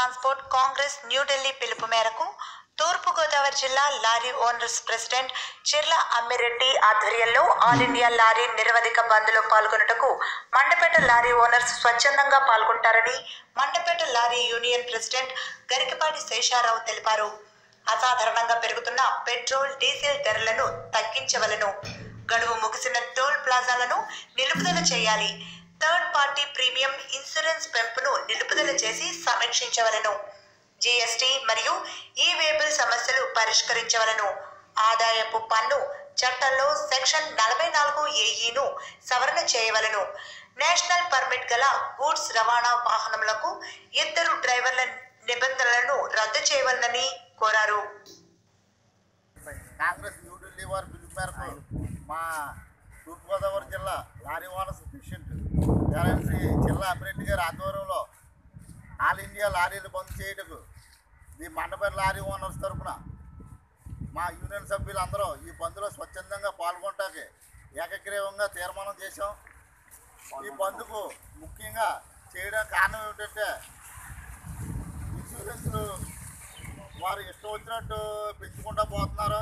Transport Congress New Delhi పిలుపు మేరకు తూర్పు గోదావరి జిల్లా lorry owners president Chirla Ammireddy ఆధ్వర్యంలో ఆల్ ఇండియా లారీ నిరవధిక బంద్లో పాల్గొనుటకు మండపేట లారీ ఓనర్స్ స్వచ్ఛందంగా పాల్గొంటారని Mandapeta lorry union president Garikapati Sesharao తెలిపారు. అసాధారణంగా పెరుగుతున్న పెట్రోల్ డీజిల్ ధరలను తగ్గించవలను, గడువు ముగిసిన టోల్ ప్లాజాలను నిలుపుదల చేయాలి, థర్డ్ పార్టీ ప్రీమియం ఇన్సూరెన్స్ పెంపును నిలుపుదల చేసి సమీక్షించవలను, జీఎస్టీ మరియు ఈ వేబుల్ సమస్యలు పరిష్కరించవలను, ఆదాయపు పన్ను చట్టంలో సెక్షన్ 44(AE)ను సవరణ చేయవలను, నేషనల్ పర్మిట్ గల గూడ్స్ రవాణా వాహనములకు 2 డ్రైవర్ల నిబంధనలను రద్దు చేయవలనని కోరారు. కాంగ్రెస్ న్యూఢిల్లీ వారి పిలుపు మేరకు మా తూర్పుగోదావరి జిల్లా lorry owners president Shri Chirla Ammireddy గారి ఆధ్వర్యంలో ఆల్ ఇండియా లారీలు బంద్ చేయటకు ఈ మండపేట లారీ ఓనర్స్ తరఫున మా యూనియన్ సభ్యులందరూ ఈ బంద్లో స్వచ్ఛందంగా పాల్గొనటానికి ఏకగ్రీవంగా తీర్మానం చేశాం. ఈ బంద్కు ముఖ్యంగా చేయడానికి కారణం ఏమిటంటే ఇన్సూరెన్స్లు వారు ఇష్టం వచ్చినట్టు పెంచుకుంటూ పోతున్నారు.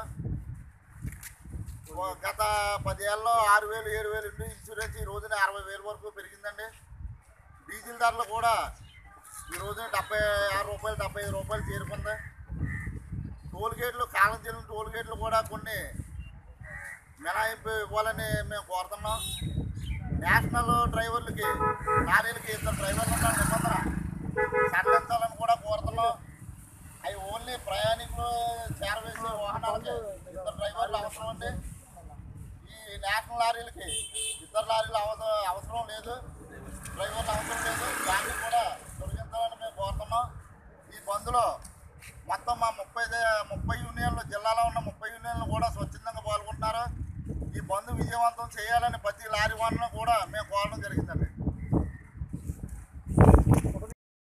గత 10 ఏళ్ళలో 6,000 7,000 ఉండి ఇన్సూరెన్స్ ఈ రోజున 60,000 వరకు పెరిగిందండి. డీజిల్ ధరలు కూడా ఈ రోజున 76 రూపాయలు 75 రూపాయలు చేరుకుంది. టోల్ గేట్లు కాలం చెల్లిన టోల్ గేట్లు కూడా కొన్ని మినహాయింపు ఇవ్వాలని మేము కోరుతున్నాం. నేషనల్ డ్రైవర్లకి లారీలకి 2 డ్రైవర్లు ఉన్న నిబంధన సడలించాలని కూడా కోరుతున్నాం. అవి ఓన్లీ ప్రయాణికులు చేరవేసే వాహనాలకి 2 డ్రైవర్లు అవసరం అండి. ఈ నేషనల్ లారీలకి 2 లారీలు అవసరం లేదు, డ్రైవర్లు అవసరం లేదు. దాన్ని కూడా తొలగించాలని మేము కోరుతున్నాం. ఈ బంద్లో మొత్తం మా 30 యూనియన్లు, జిల్లాలో ఉన్న 30 యూనియన్లు కూడా స్వచ్ఛందంగా పాల్గొంటున్నారు. ఈ బంద్ విజయవంతం చేయాలని ప్రతి లారీ ఓనర్ను కూడా మేము